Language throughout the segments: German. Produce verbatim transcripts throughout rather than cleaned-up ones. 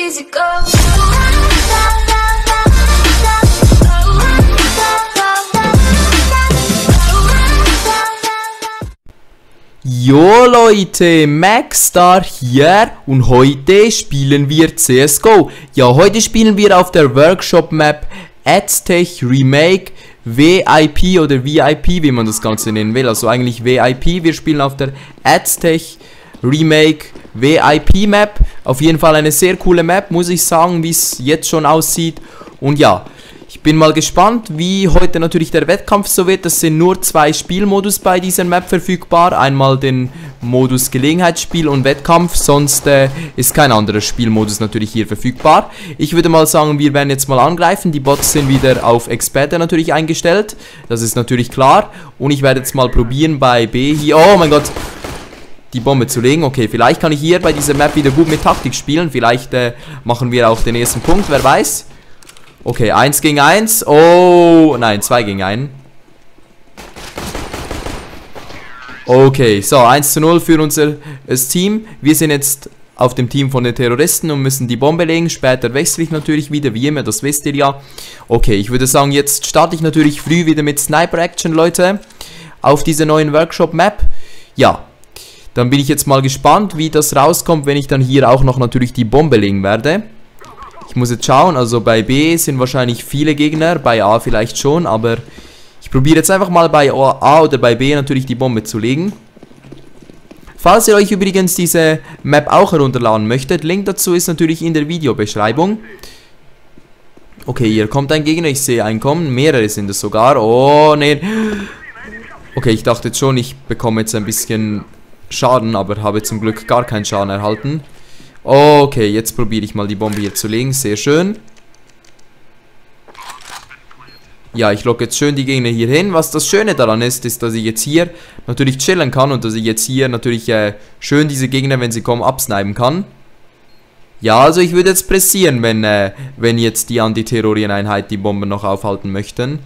easy go. Jo Leute, Maxstar hier und heute spielen wir C S G O. Ja, heute spielen wir auf der Workshop Map Aztech Remake V I P oder V I P, wie man das Ganze nennen will. Also eigentlich V I P. Wir spielen auf der Aztech Remake V I P Map. Auf jeden Fall eine sehr coole Map, muss ich sagen, wie es jetzt schon aussieht. Und ja, ich bin mal gespannt, wie heute natürlich der Wettkampf so wird. Es sind nur zwei Spielmodus bei dieser Map verfügbar. Einmal den Modus Gelegenheitsspiel und Wettkampf, sonst äh, ist kein anderer Spielmodus natürlich hier verfügbar. Ich würde mal sagen, wir werden jetzt mal angreifen. Die Bots sind wieder auf Experte natürlich eingestellt. Das ist natürlich klar. Und ich werde jetzt mal probieren bei B hier. Oh mein Gott! Die Bombe zu legen. Okay, vielleicht kann ich hier bei dieser Map wieder gut mit Taktik spielen. Vielleicht äh, machen wir auch den ersten Punkt, wer weiß. Okay, eins gegen eins. Oh, nein, zwei gegen eins. Okay, so, eins zu null für unser das Team. Wir sind jetzt auf dem Team von den Terroristen und müssen die Bombe legen. Später wechsle ich natürlich wieder, wie immer, das wisst ihr ja. Okay, ich würde sagen, jetzt starte ich natürlich früh wieder mit Sniper-Action, Leute. Auf dieser neuen Workshop-Map. Ja, dann bin ich jetzt mal gespannt, wie das rauskommt, wenn ich dann hier auch noch natürlich die Bombe legen werde. Ich muss jetzt schauen, also bei B sind wahrscheinlich viele Gegner, bei A vielleicht schon, aber ich probiere jetzt einfach mal bei A oder bei B natürlich die Bombe zu legen. Falls ihr euch übrigens diese Map auch herunterladen möchtet, Link dazu ist natürlich in der Videobeschreibung. Okay, hier kommt ein Gegner, ich sehe einen kommen, mehrere sind es sogar. Oh, nee. Okay, ich dachte jetzt schon, ich bekomme jetzt ein bisschen Schaden, aber habe zum Glück gar keinen Schaden erhalten. Okay, jetzt probiere ich mal die Bombe hier zu legen. Sehr schön. Ja, ich locke jetzt schön die Gegner hier hin. Was das Schöne daran ist, ist, dass ich jetzt hier natürlich chillen kann und dass ich jetzt hier natürlich äh, schön diese Gegner, wenn sie kommen, absnipen kann. Ja, also ich würde jetzt pressieren, wenn, äh, wenn jetzt die Antiterrorien-Einheit die Bombe noch aufhalten möchten.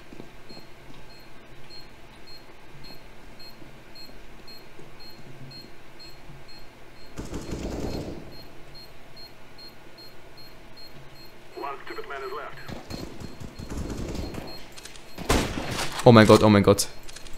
Oh mein Gott, oh mein Gott.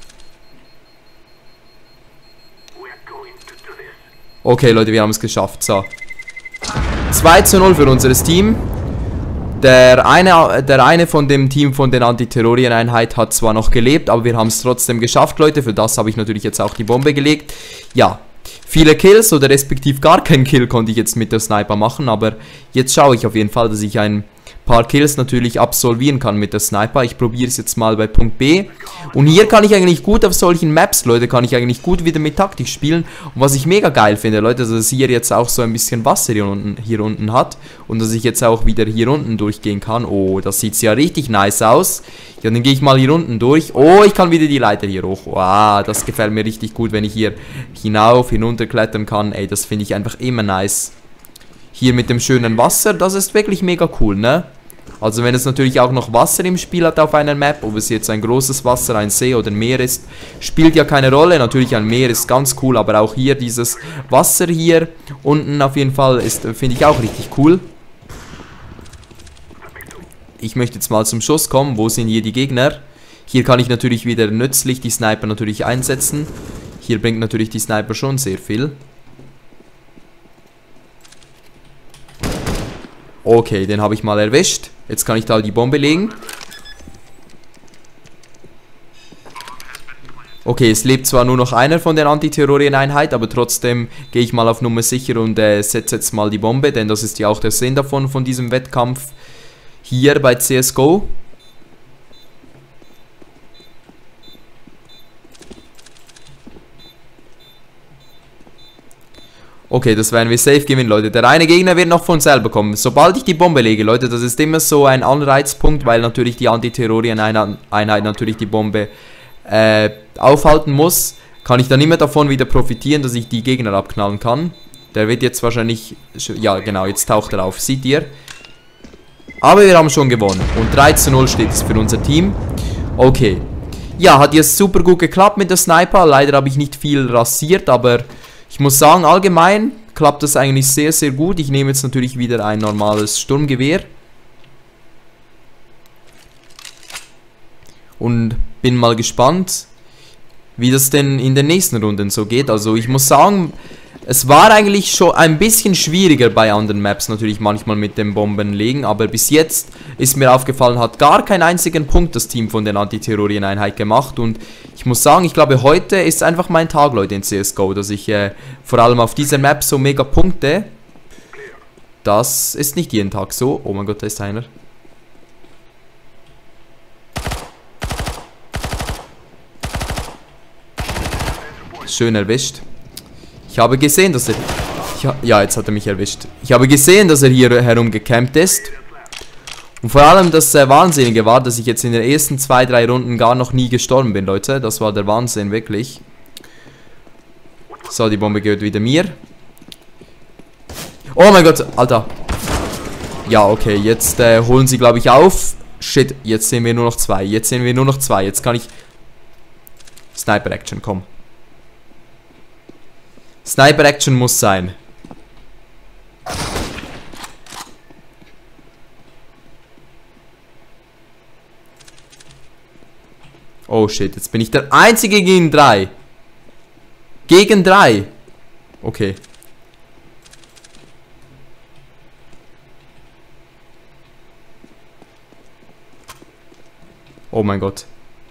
Okay, Leute, wir haben es geschafft. So. zwei zu null für unser Team. Der eine, der eine von dem Team von den Antiterrorien-Einheit hat zwar noch gelebt, aber wir haben es trotzdem geschafft, Leute. Für das habe ich natürlich jetzt auch die Bombe gelegt. Ja, viele Kills oder respektiv gar keinen Kill konnte ich jetzt mit der Sniper machen, aber jetzt schaue ich auf jeden Fall, dass ich ein paar Kills natürlich absolvieren kann mit der Sniper. Ich probiere es jetzt mal bei Punkt B. Und hier kann ich eigentlich gut auf solchen Maps, Leute, kann ich eigentlich gut wieder mit Taktik spielen. Und was ich mega geil finde, Leute, dass es hier jetzt auch so ein bisschen Wasser hier unten, hier unten hat. Und dass ich jetzt auch wieder hier unten durchgehen kann. Oh, das sieht ja richtig nice aus. Ja, dann gehe ich mal hier unten durch. Oh, ich kann wieder die Leiter hier hoch. Wow, das gefällt mir richtig gut, wenn ich hier hinauf, hinunter klettern kann. Ey, das finde ich einfach immer nice. Hier mit dem schönen Wasser, das ist wirklich mega cool, ne? Also wenn es natürlich auch noch Wasser im Spiel hat auf einer Map, ob es jetzt ein großes Wasser, ein See oder ein Meer ist, spielt ja keine Rolle. Natürlich ein Meer ist ganz cool, aber auch hier dieses Wasser hier unten auf jeden Fall ist, finde ich auch richtig cool. Ich möchte jetzt mal zum Schuss kommen. Wo sind hier die Gegner? Hier kann ich natürlich wieder nützlich die Sniper natürlich einsetzen. Hier bringt natürlich die Sniper schon sehr viel. Okay, den habe ich mal erwischt. Jetzt kann ich da die Bombe legen. Okay, es lebt zwar nur noch einer von der Antiterrorien-Einheit, aber trotzdem gehe ich mal auf Nummer sicher und äh, setze jetzt mal die Bombe, denn das ist ja auch der Sinn davon, von diesem Wettkampf hier bei C S G O. Okay, das werden wir safe gewinnen, Leute. Der eine Gegner wird noch von selber kommen. Sobald ich die Bombe lege, Leute, das ist immer so ein Anreizpunkt, weil natürlich die Antiterrorien-Einheit natürlich die Bombe äh, aufhalten muss. Kann ich dann immer davon wieder profitieren, dass ich die Gegner abknallen kann. Der wird jetzt wahrscheinlich... Ja, genau, jetzt taucht er auf. Seht ihr? Aber wir haben schon gewonnen. Und drei zu null steht es für unser Team. Okay. Ja, hat jetzt super gut geklappt mit der Sniper. Leider habe ich nicht viel rasiert, aber... Ich muss sagen, allgemein klappt das eigentlich sehr, sehr gut. Ich nehme jetzt natürlich wieder ein normales Sturmgewehr. Und bin mal gespannt, wie das denn in den nächsten Runden so geht. Also ich muss sagen, es war eigentlich schon ein bisschen schwieriger bei anderen Maps natürlich manchmal mit dem Bombenlegen, aber bis jetzt ist mir aufgefallen, hat gar keinen einzigen Punkt das Team von der Antiterrorien-Einheit gemacht und ich muss sagen, ich glaube heute ist einfach mein Tag, Leute, in C S G O, dass ich äh, vor allem auf dieser Map so mega punkte. Das ist nicht jeden Tag so. Oh mein Gott, da ist einer. Schön erwischt. Ich habe gesehen, dass er... Ich ha ja, jetzt hat er mich erwischt. Ich habe gesehen, dass er hier herumgecampt ist. Und vor allem das äh, Wahnsinnige war, dass ich jetzt in den ersten zwei, drei Runden gar noch nie gestorben bin, Leute. Das war der Wahnsinn, wirklich. So, die Bombe gehört wieder mir. Oh mein Gott, Alter. Ja, okay, jetzt äh, holen sie, glaube ich, auf. Shit, jetzt sehen wir nur noch zwei. Jetzt sehen wir nur noch zwei. Jetzt kann ich... Sniper-Action, komm. Sniper-Action muss sein. Oh shit, jetzt bin ich der Einzige gegen drei. Gegen drei. Okay. Oh mein Gott.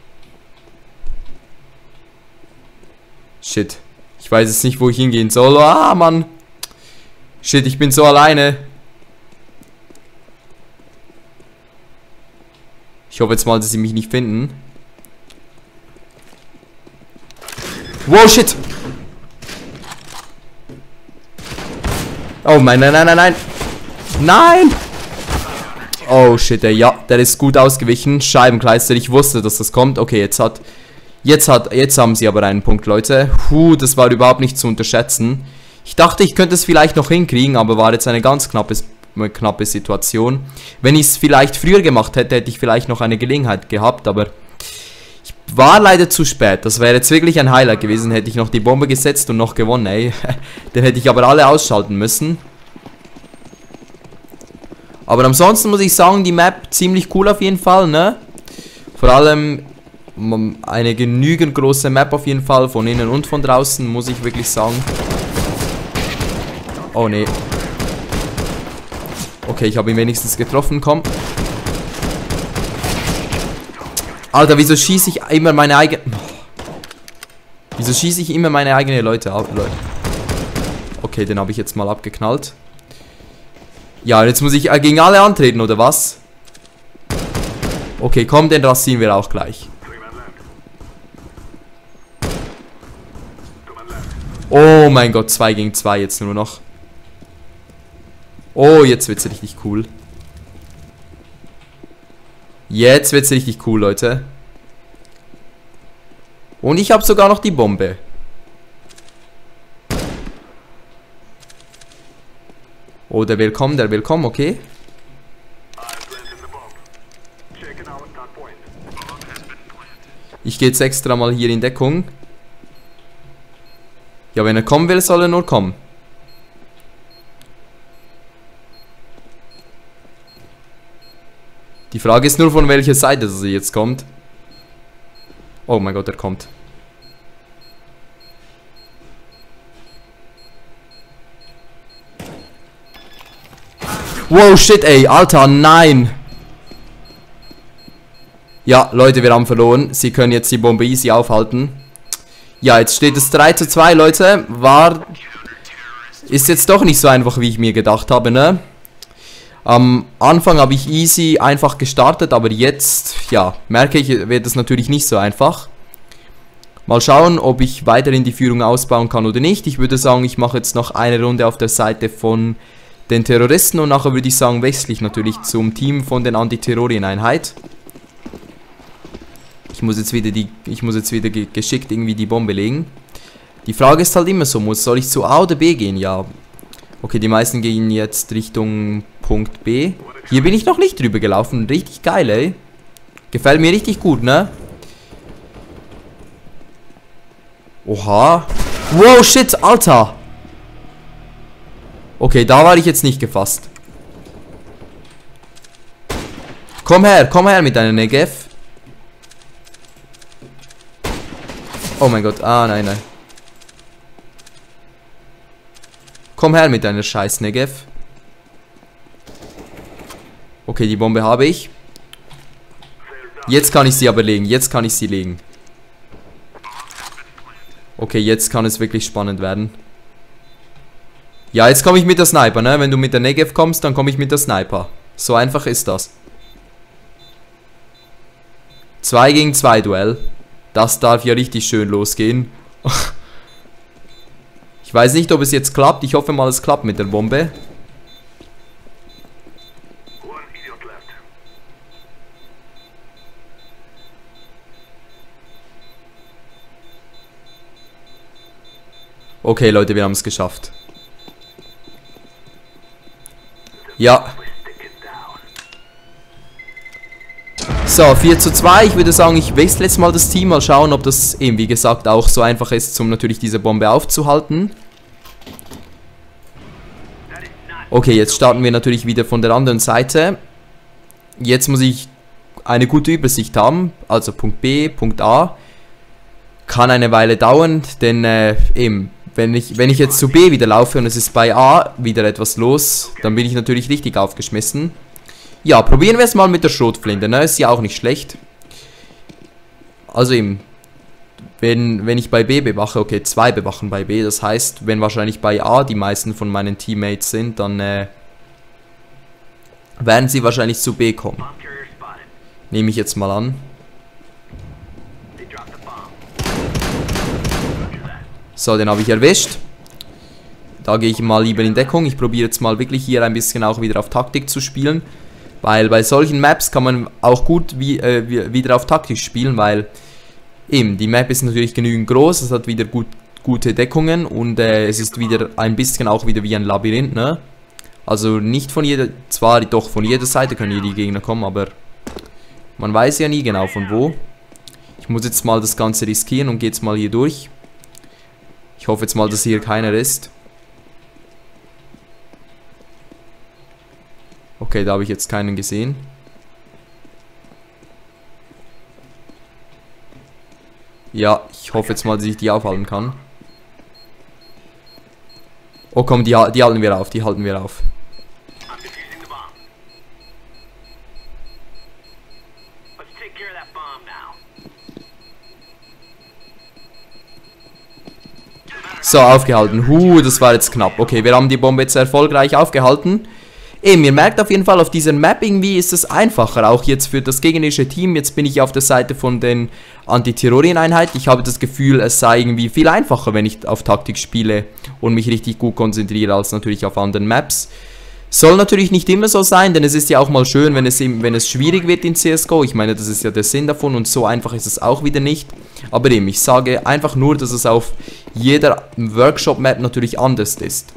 Shit. Ich weiß jetzt nicht, wo ich hingehen soll. Ah, Mann. Shit, ich bin so alleine. Ich hoffe jetzt mal, dass sie mich nicht finden. Wow, shit. Oh, nein, nein, nein, nein, nein. Nein. Oh, shit, ey. Ja, der ist gut ausgewichen. Scheibenkleister. Ich wusste, dass das kommt. Okay, jetzt hat... Jetzt hat, jetzt haben sie aber einen Punkt, Leute. Puh, das war überhaupt nicht zu unterschätzen. Ich dachte, ich könnte es vielleicht noch hinkriegen, aber war jetzt eine ganz knappe, knappe Situation. Wenn ich es vielleicht früher gemacht hätte, hätte ich vielleicht noch eine Gelegenheit gehabt, aber ich war leider zu spät. Das wäre jetzt wirklich ein Highlight gewesen, hätte ich noch die Bombe gesetzt und noch gewonnen, ey. Dann hätte ich aber alle ausschalten müssen. Aber ansonsten muss ich sagen, die Map ziemlich cool auf jeden Fall, ne? Vor allem... Eine genügend große Map auf jeden Fall, von innen und von draußen, muss ich wirklich sagen. Oh nee. Okay, ich habe ihn wenigstens getroffen, komm. Alter, wieso schieße ich immer meine eigene... Wieso schieße ich immer meine eigenen Leute ab, Leute? Okay, den habe ich jetzt mal abgeknallt. Ja, jetzt muss ich gegen alle antreten, oder was? Okay, komm, den rasieren wir auch gleich. Oh mein Gott, zwei gegen zwei jetzt nur noch. Oh, jetzt wird's richtig cool. Jetzt wird's richtig cool, Leute. Und ich habe sogar noch die Bombe. Oh, der will kommen, der will kommen, okay. Ich gehe jetzt extra mal hier in Deckung. Ja, wenn er kommen will, soll er nur kommen. Die Frage ist nur, von welcher Seite er jetzt kommt. Oh mein Gott, er kommt. Wow, shit, ey, Alter, nein. Ja, Leute, wir haben verloren. Sie können jetzt die Bombe easy aufhalten. Ja, jetzt steht es drei zu zwei, Leute. War... Ist jetzt doch nicht so einfach, wie ich mir gedacht habe, ne? Am Anfang habe ich easy einfach gestartet, aber jetzt, ja, merke ich, wird es natürlich nicht so einfach. Mal schauen, ob ich weiterhin die Führung ausbauen kann oder nicht. Ich würde sagen, ich mache jetzt noch eine Runde auf der Seite von den Terroristen und nachher würde ich sagen, wechsle ich natürlich zum Team von den Antiterrorien-Einheit. Ich muss jetzt wieder die, ich muss jetzt wieder ge geschickt irgendwie die Bombe legen. Die Frage ist halt immer so, muss, soll ich zu A oder B gehen? Ja. Okay, die meisten gehen jetzt Richtung Punkt B. Hier bin ich noch nicht drüber gelaufen. Richtig geil, ey. Gefällt mir richtig gut, ne? Oha. Wow, shit, Alter. Okay, da war ich jetzt nicht gefasst. Komm her, komm her mit deiner Negev. Oh mein Gott, ah nein, nein. Komm her mit deiner scheiß Negev. Okay, die Bombe habe ich. Jetzt kann ich sie aber legen, jetzt kann ich sie legen. Okay, jetzt kann es wirklich spannend werden. Ja, jetzt komme ich mit der Sniper, ne? Wenn du mit der Negev kommst, dann komme ich mit der Sniper. So einfach ist das. zwei gegen zwei Duell. Das darf ja richtig schön losgehen. Ich weiß nicht, ob es jetzt klappt. Ich hoffe mal, es klappt mit der Bombe. Okay, Leute, wir haben es geschafft. Ja. So, vier zu zwei. Ich würde sagen, ich wechsle jetzt mal das Team. Mal schauen, ob das eben, wie gesagt, auch so einfach ist, um natürlich diese Bombe aufzuhalten. Okay, jetzt starten wir natürlich wieder von der anderen Seite. Jetzt muss ich eine gute Übersicht haben. Also Punkt B, Punkt A. Kann eine Weile dauern, denn äh, eben, wenn ich, wenn ich jetzt zu B wieder laufe und es ist bei A wieder etwas los, dann bin ich natürlich richtig aufgeschmissen. Ja, probieren wir es mal mit der Schrotflinte, ne? Ist ja auch nicht schlecht. Also eben, wenn, wenn ich bei B bewache, okay, zwei bewachen bei B, das heißt, wenn wahrscheinlich bei A die meisten von meinen Teammates sind, dann äh, werden sie wahrscheinlich zu B kommen. Nehme ich jetzt mal an. So, den habe ich erwischt. Da gehe ich mal lieber in Deckung. Ich probiere jetzt mal wirklich hier ein bisschen auch wieder auf Taktik zu spielen. Weil bei solchen Maps kann man auch gut wie, äh, wieder auf Taktik spielen, weil eben, die Map ist natürlich genügend groß, es hat wieder gut, gute Deckungen und äh, es ist wieder ein bisschen auch wieder wie ein Labyrinth, ne? Also nicht von jeder, zwar doch von jeder Seite können hier die Gegner kommen, aber man weiß ja nie genau von wo. Ich muss jetzt mal das Ganze riskieren und gehe jetzt mal hier durch. Ich hoffe jetzt mal, dass hier keiner ist. Okay, da habe ich jetzt keinen gesehen. Ja, ich hoffe jetzt mal, dass ich die aufhalten kann. Oh komm, die, die halten wir auf, die halten wir auf. So, aufgehalten. Huh, das war jetzt knapp. Okay, wir haben die Bombe jetzt erfolgreich aufgehalten. Eben, ihr merkt auf jeden Fall, auf dieser Map irgendwie ist es einfacher, auch jetzt für das gegnerische Team. Jetzt bin ich auf der Seite von den Antiterrorien-Einheiten. Ich habe das Gefühl, es sei irgendwie viel einfacher, wenn ich auf Taktik spiele und mich richtig gut konzentriere, als natürlich auf anderen Maps. Soll natürlich nicht immer so sein, denn es ist ja auch mal schön, wenn es, eben, wenn es schwierig wird in C S G O. Ich meine, das ist ja der Sinn davon und so einfach ist es auch wieder nicht. Aber eben, ich sage einfach nur, dass es auf jeder Workshop-Map natürlich anders ist.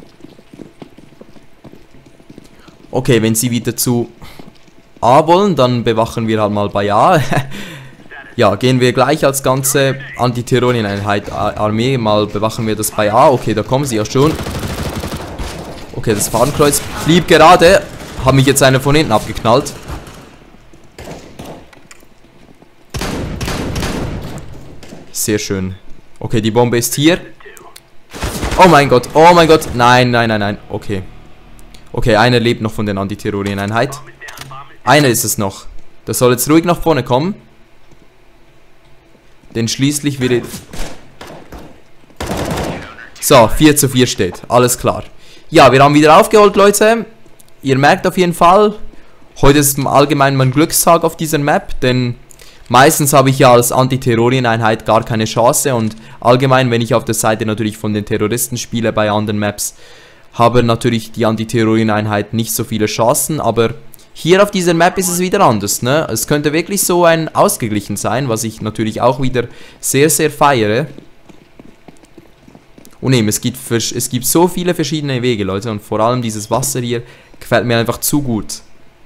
Okay, wenn sie wieder zu A wollen, dann bewachen wir halt mal bei A. Ja, gehen wir gleich als ganze Antiterrorien-Einheit Armee, mal bewachen wir das bei A. Okay, da kommen sie ja schon. Okay, das Fadenkreuz blieb gerade. Hat mich jetzt einer von hinten abgeknallt. Sehr schön. Okay, die Bombe ist hier. Oh mein Gott, oh mein Gott. Nein, nein, nein, nein. Okay. Okay, einer lebt noch von den Antiterrorien-Einheit. Einer ist es noch. Das soll jetzt ruhig nach vorne kommen. Denn schließlich wird... So, vier zu vier steht. Alles klar. Ja, wir haben wieder aufgeholt, Leute. Ihr merkt auf jeden Fall, heute ist allgemein mein Glückstag auf dieser Map, denn meistens habe ich ja als Antiterrorien-Einheit gar keine Chance und allgemein, wenn ich auf der Seite natürlich von den Terroristen spiele bei anderen Maps, haben natürlich die Antiterrorien-Einheit nicht so viele Chancen, aber hier auf dieser Map ist es wieder anders, ne? Es könnte wirklich so ein ausgeglichen sein, was ich natürlich auch wieder sehr, sehr feiere. Und eben, es gibt, es gibt so viele verschiedene Wege, Leute, und vor allem dieses Wasser hier gefällt mir einfach zu gut.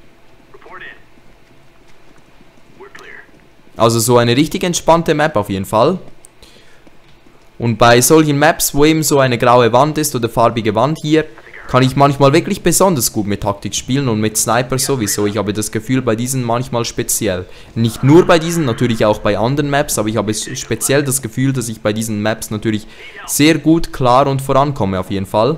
Also so eine richtig entspannte Map auf jeden Fall. Und bei solchen Maps, wo eben so eine graue Wand ist oder farbige Wand hier, kann ich manchmal wirklich besonders gut mit Taktik spielen und mit Sniper sowieso. Ich habe das Gefühl bei diesen manchmal speziell. Nicht nur bei diesen, natürlich auch bei anderen Maps, aber ich habe speziell das Gefühl, dass ich bei diesen Maps natürlich sehr gut, klar und vorankomme auf jeden Fall.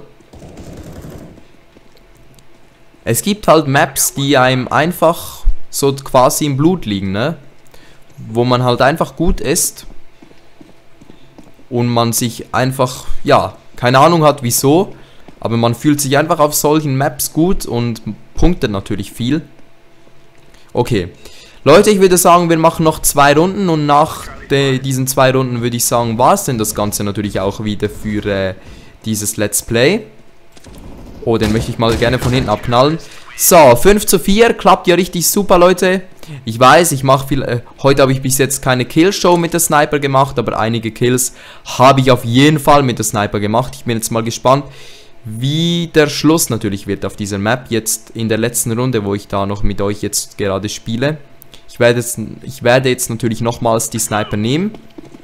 Es gibt halt Maps, die einem einfach so quasi im Blut liegen, ne? Wo man halt einfach gut ist und man sich einfach, ja, keine Ahnung hat wieso, aber man fühlt sich einfach auf solchen Maps gut und punktet natürlich viel. Okay, Leute, ich würde sagen, wir machen noch zwei Runden und nach de, diesen zwei Runden würde ich sagen, war es denn das Ganze natürlich auch wieder für äh, dieses Let's Play. Oh, den möchte ich mal gerne von hinten abknallen. So, fünf zu vier, klappt ja richtig super, Leute. Ich weiß, ich mache viel, äh, heute habe ich bis jetzt keine Killshow mit der Sniper gemacht, aber einige Kills habe ich auf jeden Fall mit der Sniper gemacht. Ich bin jetzt mal gespannt, wie der Schluss natürlich wird auf dieser Map, jetzt in der letzten Runde, wo ich da noch mit euch jetzt gerade spiele. Ich werde jetzt, ich werde jetzt natürlich nochmals die Sniper nehmen.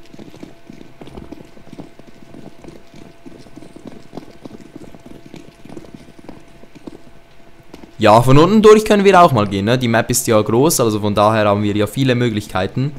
Ja, von unten durch können wir auch mal gehen, ne? Die Map ist ja groß, also von daher haben wir ja viele Möglichkeiten.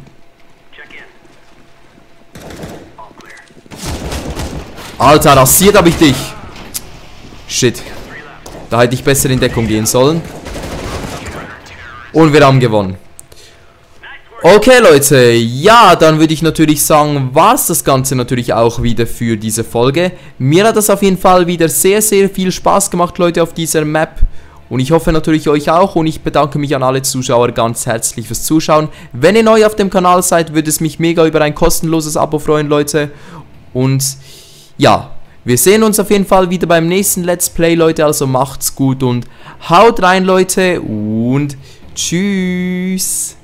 Alter, rasiert habe ich dich. Shit. Da hätte ich besser in Deckung gehen sollen. Und wir haben gewonnen. Okay, Leute. Ja, dann würde ich natürlich sagen, war es das Ganze natürlich auch wieder für diese Folge. Mir hat das auf jeden Fall wieder sehr, sehr viel Spaß gemacht, Leute, auf dieser Map. Und ich hoffe natürlich euch auch und ich bedanke mich an alle Zuschauer ganz herzlich fürs Zuschauen. Wenn ihr neu auf dem Kanal seid, würde es mich mega über ein kostenloses Abo freuen, Leute. Und ja, wir sehen uns auf jeden Fall wieder beim nächsten Let's Play, Leute. Also macht's gut und haut rein, Leute. Und tschüss.